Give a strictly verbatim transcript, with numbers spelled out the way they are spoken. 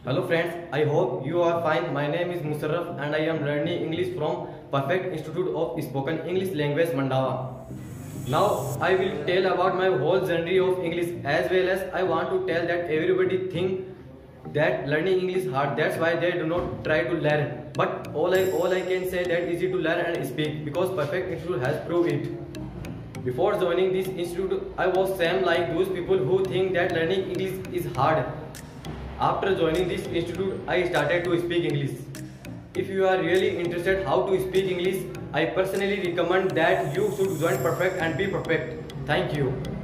Hello friends, I hope you are fine. My name is Musarraf and I am learning English from Perfect Institute of Spoken English Language Mandava. Now I will tell about my whole journey of English, as well as I want to tell that everybody think that learning English is hard. That's why they do not try to learn. But all I all I can say that easy to learn and speak because Perfect Institute has proved it. Before joining this institute, I was same like those people who think that learning English is hard. After joining this institute, I started to speak English. If you are really interested how to speak English, I personally recommend that you should join Perfect and be perfect. Thank you.